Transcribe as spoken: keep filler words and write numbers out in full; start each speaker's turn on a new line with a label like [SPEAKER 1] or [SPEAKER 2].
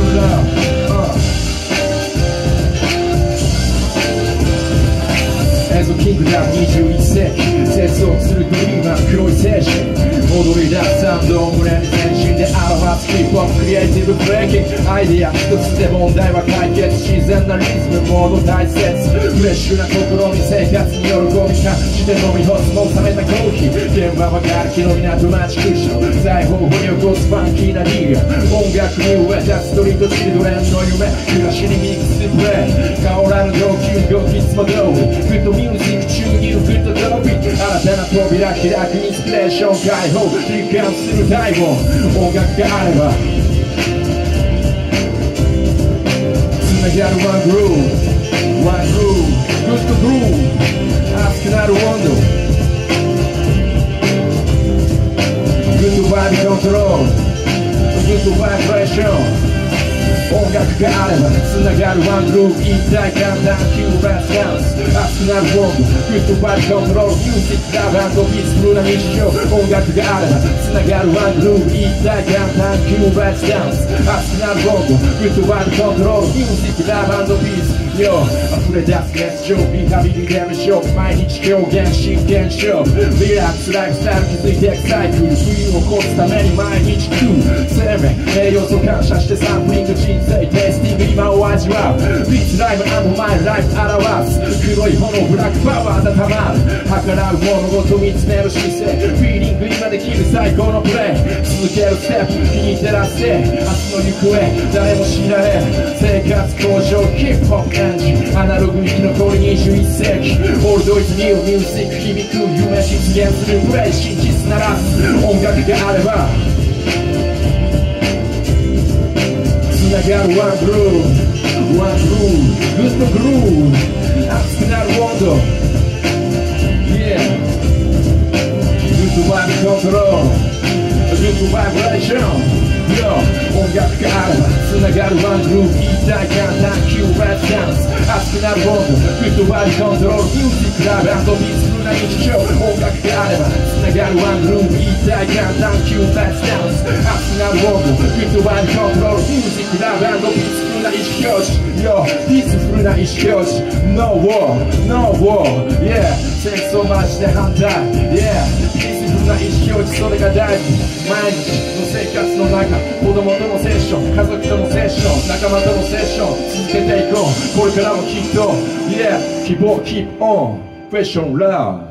[SPEAKER 1] キングダムにじゅういっ世紀接続するドリーマー黒い精神戻り出すサウンドを胸に全身で表すヒップホップクリエイティブブレイキングアイディア一つで問題は解決自然なリズムモード大切フレッシュな試み生活によるゴミ化して飲み干すも冷めたコーヒー現場はガルキの港町クッション財宝を起こすファンキーなディーラー音楽に植えたストリートチルドレンの夢暮らしにミックスプレイ変わらぬ要求動きいつも通りグッドミュージック中にいるグッドトピック新たな扉開くインスピレーション解放実感する大門音楽があればつながるワングルーヴワングルーヴグッドグルーヴ熱くなる温度グッドバイブコントロールグッドバイブレーション音楽があればつながるワングルーヴ一体感探求ラスダンス熱くなる温度グッドバイブコントロールミュージックラブ&ピースフルな日常音楽があればつながるワングルーヴ一体感探求ラスダンス熱くなる温度グッドバイブコントロールミュージックラブ&ピースよ溢れ出す熱情リハビリデメショー毎日表現真剣勝負リラックスライフスタイル築いていくサイクル冬を越すために毎日食う生命栄養素感謝してサンプリング人生テイスティング今を味わうビーツライブ&マイライフ表す黒い炎ブラックパワー温まる計らう物事見つめる姿勢フィーリング今できる最高のプレイ続けるステップ気に照らして明日の行方誰も知られ生活向上ヒップホップエンジンアナログ生き残りにじゅういっ世紀オールドイズニューミュージック響く夢実現するプレイ真実なら音楽があればつながるワングルーヴワングルーヴグッドグルーヴ熱くなる温度 Yeah グッドバイブコントロールグッドバイブレーション音楽があればつながるワングルーヴ一体感探求ラップダンス熱くなる温度グッドバイブコントロールミュージックラブ&ピースフルな日常音楽があればつながるワングルーヴ一体感探求ラップダンス熱くなる温度グッドバイブコントロールミュージックラブ&ピースフルな意思表示 Yo ピースフルな意思表示 No war No war Yeah 戦争マジで反対 Yeah ピースフルな意思表示それが大事毎日の生活の中子供とのセッション家族とのセッション仲間とのセッション続けていこうこれからもきっと Yeah 希望 Keep on Fashion Love